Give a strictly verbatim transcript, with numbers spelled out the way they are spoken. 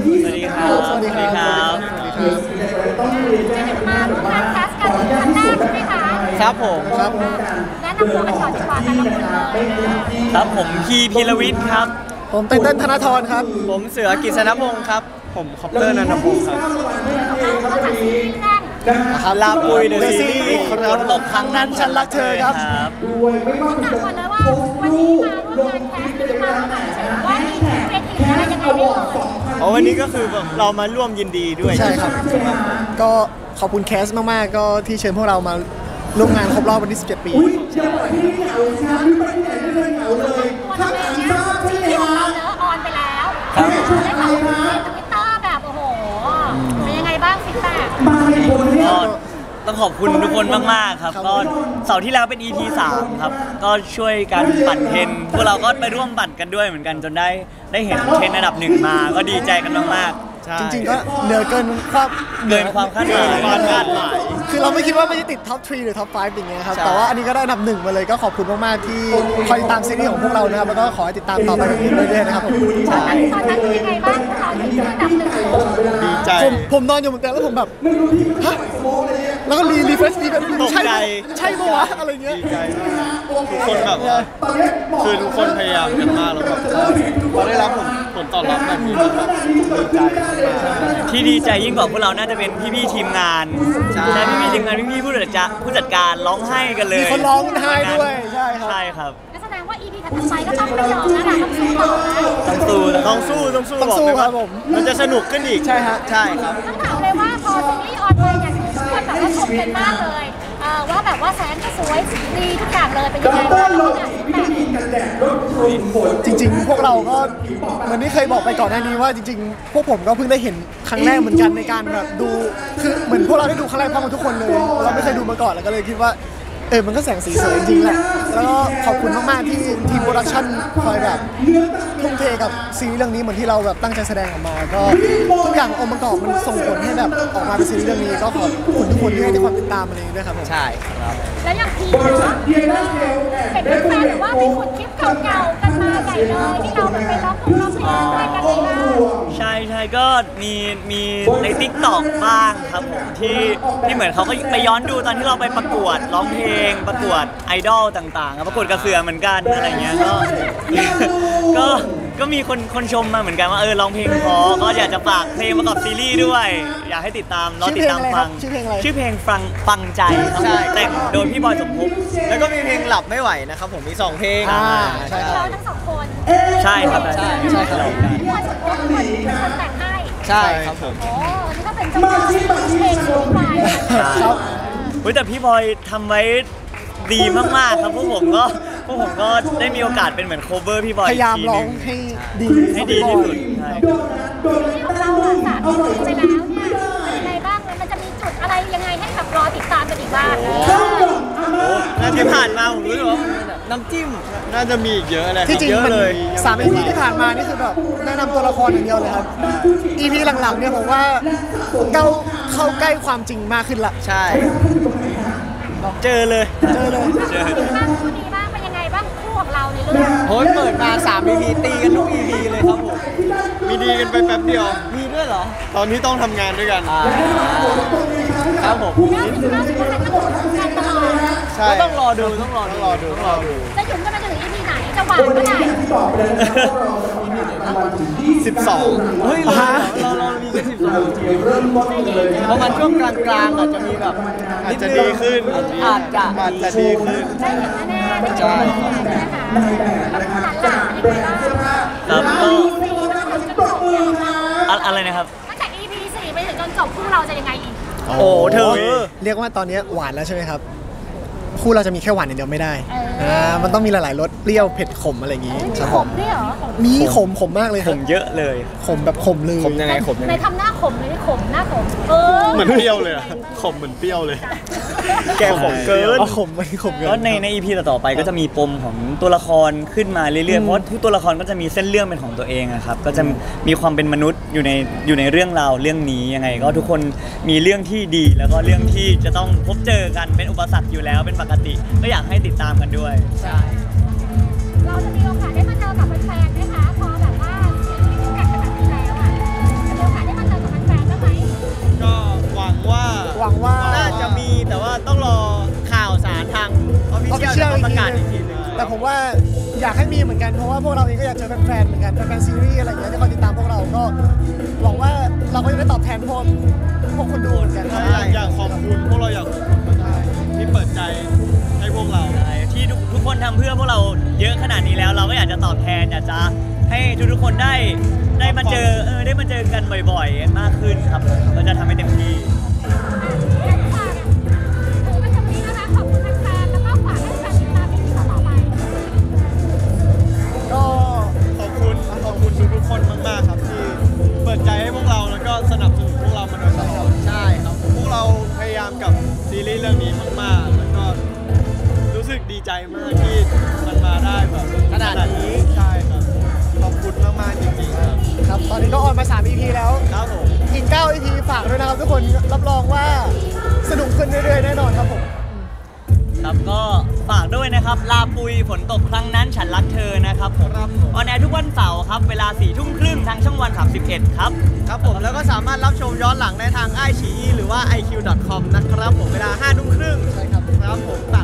สวัสดีครับสวัสดีครับมาร่วมงานแคสกันครั้งแรกใช่ไหมคะครับผมครับแนะนำตัวกันก่อนดีกว่าแต่ละคนเลยครับผมพีพีรวิทย์ครับผมเต้นเต้นธนทรครับผมเสือกิษณพงศ์ครับผมคอปเตอร์นันทพงศ์ครับลาปุยเดอะซีรีส์ฝนตกครั้งนั้นฉันรักเธอครับถามก่อนเลยว่าวันนี้มาร่วมงานแคสกันมาแบบเฉยว่ามีเวทีอะไรยังไงไม่รู้อ๋อวันนี้ก็คือเรามาร่วมยินดีด้วยใช่ครับก็ขอบคุณแคสมากๆก็ที่เชิญพวกเรามาร่วมงานครบรอบวันที่สิบเจ็ดปีวันนี้ที่ของเราเนอะออนไปแล้วได้ข่าวว่าทวิตเตอร์แบบโอ้โหเป็นยังไงบ้างฟีดแบ็กต้องขอบคุณทุกคนมากๆครับก็เสาร์ที่แล้วเป็น อี พี สามครับก็ช่วยกันปั่นเทรนพวกเราก็ไปร่วมปั่นกันด้วยเหมือนกันจนได้ได้เห็นเทรนอันดับหนึ่งมาก็ดีใจกันมากๆจริงๆก็เหนือเกินความเกินความคาดหมายความคาดหมายคือเราไม่คิดว่าไม่จะติดท็อปทรีหรือท็อปไฟว์อย่างเงี้ยครับแต่ว่าอันนี้ก็ได้อันดับหนึ่งมาเลยก็ขอบคุณมากๆที่คอยติดตามซีรีส์ของพวกเรานะครับแล้วก็ขอให้ติดตามต่อไปแบบนี้เรื่อยๆนะครับผมตอนนั้นตอนนั้นเป็นยังไงบ้างตอนที่อันดับหนึ่งดีใจผมผมนอนอยู่บนเตียงแล้วผมแบบฮะแล้วก็รีรีเฟรชรีแบบใช่ใช่ปะวะอะไรเงี้ยดีใจทุกคนแบบคือทุกคนพยายามกันมากแล้วแบบพอได้รับผลผลตอบรับแบบนี้แบบดีใจที่ดีใจยิ่งกว่าพวกเราน่าจะเป็นพี่ๆทีมงานใช่พี่ๆทีมงานพี่ๆผู้จัดการผู้จัดการร้องไห้กันเลยมีคนร้องไห้ด้วยใช่ครับใช่ครับแสดงว่า อี พี ถัดไปก็ต้องไม่ยอมนะต้องสู้ต่อนะต้องสู้ต้องสู้ต้องสู้ครับผมมันจะสนุกขึ้นอีกใช่ฮะใช่ครับต้องถามเลยว่าพอซีรีส์ออนไปเนี่ยทุกคนแบบว่าชมกันมากเลยว่าแบบว่าแสงก็สวยดีทุกอย่างเลยเป็นยังไงบ้างจริงๆพวกเราก็เหมือนที่เคยบอกไปก่อนหน้านี้ว่าจริงๆพวกผมก็เพิ่งได้เห็นครั้งแรกเหมือนกันในการแบบดูคือเหมือนพวกเราได้ดูครั้งแรกพร้อมกันทุกคนเลยเราไม่เคยดูมาก่อนแล้วก็เลยคิดว่าเออมันก็แสงสีสวยจริงๆแหละแล้วก็ขอบคุณมากๆที่ทีมโปรดักชั่นคอยแบบทุ่มเทกับซีรีส์เรื่องนี้เหมือนที่เราแบบตั้งใจแสดงออกมาก็ทุกอย่างองค์ประกอบมันส่งผลให้แบบออกมาเป็นซีรีส์เรื่องนี้ก็ขอบคุณทุกคนที่ให้ความติดตามมาเลยด้วยครับผมใช่ครับแล้วอย่างทีมเนาะเห็นแฟนๆหรือว่าไปขุดคลิปเก่าๆกันมาใหญ่เลยที่เราไปร้องเพลงร้องเพลงด้วยกันเลยนะใช่ใช่ก็มีมีใน ติ๊กต็อก บ้างครับผมที่ที่เหมือนเขาก็ไปย้อนดูตอนที่เราไปประกวดร้องเพลงประกวดไอดอลต่างๆประกวดกระเสือเหมือนกันอะไรเงี้ยก็ก็ก็มีคนคนชมมาเหมือนกันว่าเออร้องเพลงเพราะก็อยากจะฝากเพลงประกอบซีรีส์ด้วยอยากให้ติดตามรอติดตามฟังชื่อเพลงอะไรชื่อเพลงฟังฟังใจแต่งโดยพี่บอยสมภพแล้วก็มีเพลงหลับไม่ไหวนะครับผมมีสองเพลงใช่เราทั้งสองคนใช่ครับใช่ใช่ครับพี่บอยสมภพเป็นคนแต่งให้ใช่ครับผมโอ้นี่ก็เป็นเจ้าของเพลงของพี่บอยครับเฮ้ยแต่พี่บอยทำไว้ดีมากๆครับพวกผมก็พวกผมก็ได้มีโอกาสเป็นเหมือนโคเวอร์พี่บอยพยายามร้องให้ดีให้ดีที่สุดที่ของเราสามปีไปแล้วเนี่ยเป็นยังไงบ้างมันจะมีจุดอะไรยังไงให้แบบรอติดตามกันอีกบ้างน่าจะผ่านมาผมรู้สึกว่าน้ำจิ้มน่าจะมีอีกเยอะเลยที่จริงมันสาม อี พี ที่ผ่านมานี่คือแบบแนะนำตัวละครอย่างเดียวเลยครับ อี พี หลังๆเนี่ยผมว่าเข้าเข้าใกล้ความจริงมากขึ้นละใช่เจอเลยเจอเลยเจอดีบ้างคู่ดีบ้างเป็นยังไงบ้างคู่ของเราในเรื่องโหเปิดมาสาม อี พี ตีกันทุก อี พี เลยครับผมมีดีกันไปแป๊บเดียวมีด้วยเหรอตอนที่ต้องทำงานด้วยกันครับผมใช่ต้องรอดูต้องรอดูต้องรอดูต้องรอดูจะหยุดกันไปถึง อี พี ไหนจะหวานเมื่อไหร่สิบสองเฮ้ยเราเรามีแค่สิบสองเพราะมันช่วงกลางๆอาจจะมีแบบอาจจะดีขึ้นอาจจะอาจจะดีขึ้นได้เห็นแน่ๆใช่ครับก็อะไรนะครับตั้งแต่ อี พี สี่ไปถึงจนจบคู่เราจะยังไงอีกโอ้เธอเรียกว่าตอนนี้หวานแล้วใช่ไหมครับคู่เราจะมีแค่หวานอย่างเดียวไม่ได้อ่ามันต้องมีหลายๆรสเปรี้ยวเผ็ดขมอะไรอย่างงี้ครับผมนี่เหรอมีขมขมมากเลยขมเยอะเลยขมแบบขมเลยขมยังไงขมยังไงในทำหน้าขมเลยขมหน้าขมเออเหมือนเปรี้ยวเลยขมเหมือนเปรี้ยวเลยแกขมเกินขมไม่ขมเกินแล้วในใน อี พี ต่อไปก็จะมีปมของตัวละครขึ้นมาเรื่อยๆเพราะทุกตัวละครก็จะมีเส้นเรื่องเป็นของตัวเองครับก็จะมีความเป็นมนุษย์อยู่ในอยู่ในเรื่องราวเรื่องนี้ยังไงก็ทุกคนมีเรื่องที่ดีแล้วก็เรื่องที่จะต้องพบเจอกันเป็นอุปสรรคอยู่แล้วเป็นปกติก็อยากให้ติดตามกันด้วยใช่เราจะมีโอกาสได้มาเจอกับแฟนๆไหมคะพอแบบว่าซีรีส์จบขนาดนี้แล้วอ่ะแต่ผมว่าอยากให้มีเหมือนกันเพราะว่าพวกเราเองก็อยากเจอแฟนๆเหมือนกันแฟนๆซีรีส์อะไรอย่างเงี้ยที่คอยติดตามพวกเราก็หวังว่าเราก็จะได้ตอบแทนพวกพวกคนดูเหมือนกันใช่อยากอยากขอบคุณพวกเราอยากขอบคุณมากๆที่เปิดใจให้พวกเราใช่ที่ทุกทุกคนทำเพื่อพวกเราเยอะขนาดนี้แล้ว เราก็อยากจะตอบแทนอยากจะให้ทุกๆคนได้ได้มาเจอเออได้มาเจอกันบ่อยๆมากขึ้นครับเราจะทำให้เต็มที่งั้นฝากถือเป็นคำนี้นะคะขอบคุณแฟนๆแล้วก็ฝากให้แฟนติดตามที่ต่อไปก็ขอบคุณขอบคุณทุกๆคนมากๆครับที่เปิดใจให้พวกเราแล้วก็สนับสนุนพวกเรามาโดยตลอดใช่ครับพวกเราพยายามกับซีรีส์เรื่องนี้มากๆแล้วก็รู้สึกดีใจมากที่มันมาได้แบบขนาดนี้ใช่ครับขอบคุณมากๆจริงๆครับครับตอนนี้ก็ออนมาสาม อี พี แล้วครับผมอีกเก้า อี พี ฝากด้วยนะครับทุกคนรับรองว่าสนุกขึ้นเรื่อยๆแน่นอนครับผมครับก็ฝากด้วยนะครับ ลาปุยฝนตกครั้งนั้นฉันรักเธอนะครับผมครับผมออนแอร์ทุกวันเสาร์ครับเวลาสี่ทุ่มครึ่งทางช่องวันสามสิบเอ็ดครับครับผมแล้วก็สามารถรับชมย้อนหลังได้ทางไอชีหรือว่า ไอ คิว ดอท คอม นะครับผมเวลาห้าทุ่มครึ่งใช่ครับครับผมฝาก